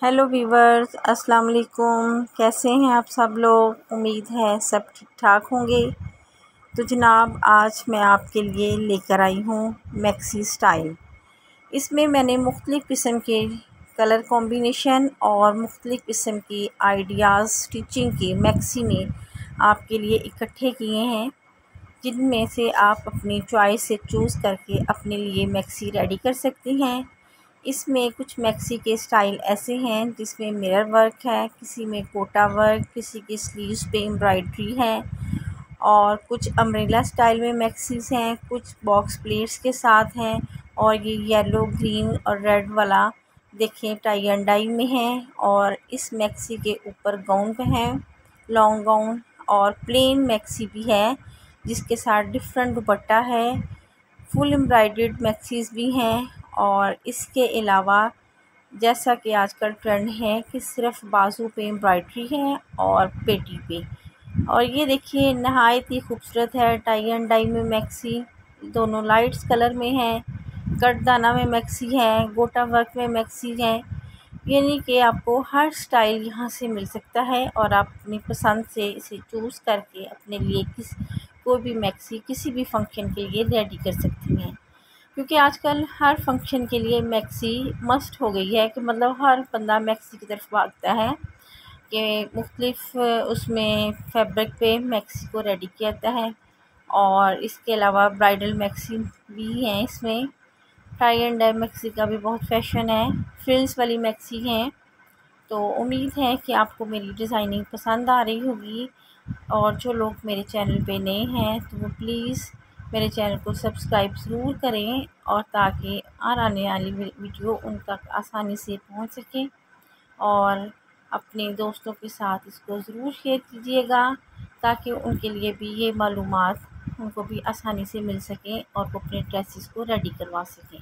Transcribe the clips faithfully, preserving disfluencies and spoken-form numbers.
Hello viewers, अस्सलाम वालेकुम। कैसे हैं आप सब लोग? उम्मीद है सब ठीक ठाक होंगे। तो जनाब, आज मैं आपके लिए लेकर आई हूँ मैक्सी स्टाइल। इसमें मैंने मुख्तलिफ़ किस्म के कलर कॉम्बिनेशन और मुख्तलिफ़ किस्म की आइडियाज़ स्टिचिंग के मैक्सी में आपके लिए इकट्ठे किए हैं, जिनमें से आप अपनी चॉइस से चूज़ करके अपने लिए मैक्सी रेडी कर सकती हैं। इसमें कुछ मैक्सी के स्टाइल ऐसे हैं जिसमें मिरर वर्क है, किसी में कोटा वर्क, किसी की स्लीव्स पे एम्ब्रॉयडरी है और कुछ अम्ब्रेला स्टाइल में मैक्सीज हैं, कुछ बॉक्स प्लेट्स के साथ हैं और ये येलो, ग्रीन और रेड वाला देखें टाई एंड डाई में है। और इस मैक्सी के ऊपर गाउन पे है, लॉन्ग गाउन, और प्लेन मैक्सी भी है जिसके साथ डिफरेंट दुपट्टा है। फुल एम्ब्रॉयडर्ड मैक्सीज भी हैं और इसके अलावा जैसा कि आजकल ट्रेंड है कि सिर्फ बाजू पे एम्ब्रॉयडरी है और पेटी पे। और ये देखिए नहायत ही खूबसूरत है, टाई एंड डाई में मैक्सी, दोनों लाइट्स कलर में है, कटदाना में मैक्सी है, गोटा वर्क में मैक्सी है। यानी कि आपको हर स्टाइल यहाँ से मिल सकता है और आप अपनी पसंद से इसे चूज़ करके अपने लिए किस कोई भी मैक्सी किसी भी फंक्शन के लिए रेडी कर सकती हैं। क्योंकि आजकल हर फंक्शन के लिए मैक्सी मस्ट हो गई है कि मतलब हर बंदा मैक्सी की तरफ भागता है कि मुख्तलिफ उसमें फैब्रिक पे मैक्सी को रेडी किया जाता है। और इसके अलावा ब्राइडल मैक्सी भी हैं, इसमें टाई एंड डाई मैक्सी का भी बहुत फैशन है, फ्रिल्स वाली मैक्सी हैं। तो उम्मीद है कि आपको मेरी डिज़ाइनिंग पसंद आ रही होगी। और जो लोग मेरे चैनल पे नए हैं तो वो प्लीज़ मेरे चैनल को सब्सक्राइब ज़रूर करें और ताकि आने वाली वीडियो उन तक आसानी से पहुंच सके। और अपने दोस्तों के साथ इसको ज़रूर शेयर कीजिएगा ताकि उनके लिए भी ये मालूमात उनको भी आसानी से मिल सकें और वो अपने ड्रेसेस को रेडी करवा सकें।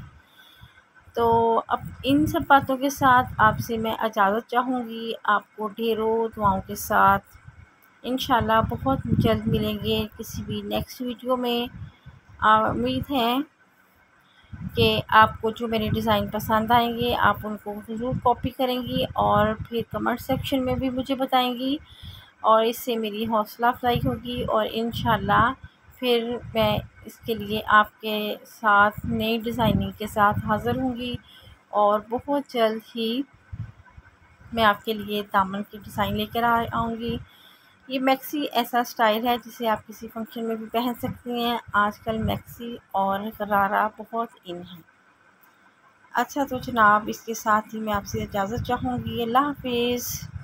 तो अब इन सब बातों के साथ आपसे मैं इजाज़त चाहूँगी, आपको ढेरों दुआओं के साथ। इंशाल्लाह बहुत जल्द मिलेंगे किसी भी नेक्स्ट वीडियो में। उम्मीद है कि आपको जो मेरे डिज़ाइन पसंद आएंगे आप उनको ज़रूर कॉपी करेंगी और फिर कमेंट सेक्शन में भी मुझे बताएंगी और इससे मेरी हौसला अफजाई होगी। और इंशाल्लाह फिर मैं इसके लिए आपके साथ नई डिज़ाइनिंग के साथ हाज़िर होंगी और बहुत जल्द ही मैं आपके लिए दामन की डिज़ाइन लेकर आऊँगी। ये मैक्सी ऐसा स्टाइल है जिसे आप किसी फंक्शन में भी पहन सकती हैं। आजकल मैक्सी और गरारा बहुत इन है। अच्छा तो जनाब, इसके साथ ही मैं आपसे इजाज़त चाहूँगी। अल्लाह हाफ़िज़।